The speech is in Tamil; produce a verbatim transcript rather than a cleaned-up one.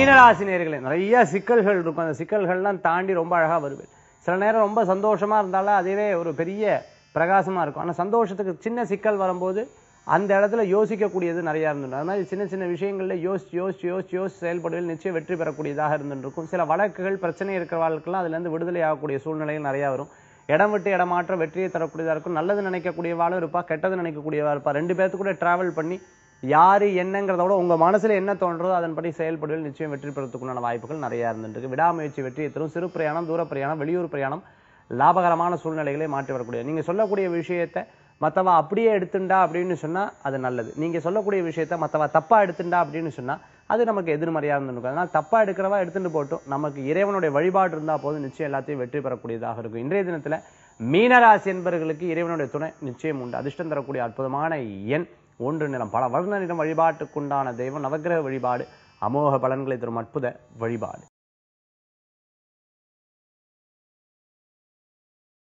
மீனராசி நேயர்களே, நிறைய சிக்கல்கள் இருக்கும். அந்த சிக்கல்கள்லாம் தாண்டி ரொம்ப அழகா வருவேன். சில நேரம் ரொம்ப சந்தோஷமா இருந்தாலும் அதுவே ஒரு பெரிய பிரகாசமா இருக்கும். ஆனா சந்தோஷத்துக்கு சின்ன சிக்கல் வரும்போது அந்த இடத்துல யோசிக்கக்கூடியது நிறைய இருந்துடும். அது மாதிரி சின்ன சின்ன விஷயங்கள்ல யோசிச்சு யோசிச்சு யோசிச்சு யோசிச்சு செயல்படுவதில் நிச்சயம் வெற்றி பெறக்கூடியதாக இருந்துருக்கும். சில வழக்குகள் பிரச்சனை இருக்கிறவர்களுக்கெல்லாம் அதுல இருந்து விடுதலை ஆகக்கூடிய சூழ்நிலைகள் நிறைய வரும். இடம் விட்டு இடமாற்ற வெற்றியை தரக்கூடியதா இருக்கும். நல்லது நினைக்கக்கூடியவாளும் இருப்பா, கெட்டது நினைக்கக்கூடியவா இருப்பா. ரெண்டு பேர்த்து கூட டிராவல் பண்ணி யாரு என்னங்கிறத விட உங்க மனசுல என்ன தோன்றதோ அதன்படி செயல்படுவதில் நிச்சயம் வெற்றி பெறத்துக்குண்டான வாய்ப்புகள் நிறைய இருந்துருக்கு. விடாமுயற்சி வெற்றியை தரும். சிறு பிரயாணம், தூர பிரயாணம், வெளியூர் பிரயாணம் லாபகரமான சூழ்நிலைகளை மாற்றி வரக்கூடிய நீங்க சொல்லக்கூடிய விஷயத்தை மற்றவா அப்படியே எடுத்துண்டா அப்படின்னு சொன்னா அது நல்லது. நீங்க சொல்லக்கூடிய விஷயத்த மற்றவா தப்பா எடுத்துண்டா அப்படின்னு சொன்னா அது நமக்கு எதிர்மறையா இருந்துருக்கும். அதனால தப்பா எடுக்கிறவா எடுத்துட்டு போட்டும், நமக்கு இறைவனுடைய வழிபாடு இருந்தா போதும், நிச்சயம் எல்லாத்தையும் வெற்றி பெறக்கூடியதாக இருக்கும். இன்றைய தினத்துல மீனராசி என்பவர்களுக்கு இறைவனுடைய துணை நிச்சயம் உண்டு. அதிர்ஷ்டம் தரக்கூடிய அற்புதமான எண் ஒன்று நிறம். பல வர்ண நிறம். வழிபாட்டுக்குண்டான தெய்வம் நவக்கிரக வழிபாடு அமோக பலன்களை தரும் அற்புத வழிபாடு.